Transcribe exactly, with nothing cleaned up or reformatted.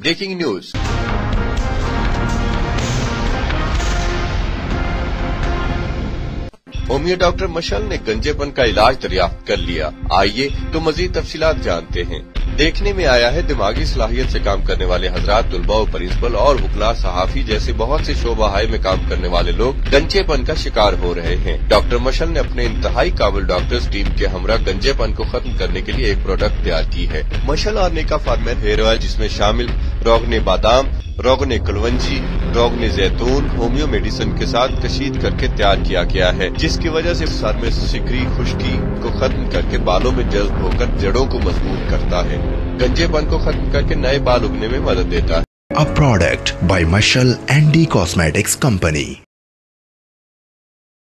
Breaking news. Homeo doctor मशल ने गंजेपन का इलाज दरियाफ्त कर लिया। आइए तो मजीद तफसीलात जानते हैं। देखने में आया है दिमागी सलाहियत से काम करने वाले हजरात, तुलबा व प्रिंसिपल और वकला, सहाफी जैसे बहुत से शोबाहाय में काम करने वाले लोग गंजेपन का शिकार हो रहे हैं। डॉक्टर मशल ने अपने इंतहाई काबिल डॉक्टर्स टीम के हमरा गंजेपन को खत्म करने के लिए एक प्रोडक्ट तैयार की है। मशल और नेका फार्मेर हेयर ऑयल, जिसमें शामिल रोगने बादाम, रोगने कलवंजी, रोगने जैतून होमियो मेडिसिन के साथ कशीद करके तैयार किया गया है, जिसकी वजह से सर में सिकरी खुश्की को खत्म करके बालों में जज्ब होकर जड़ों को मजबूत करता है। गंजेपन को खत्म करके नए बाल उगने में मदद देता है। A product by Mashal and D Cosmetics Company.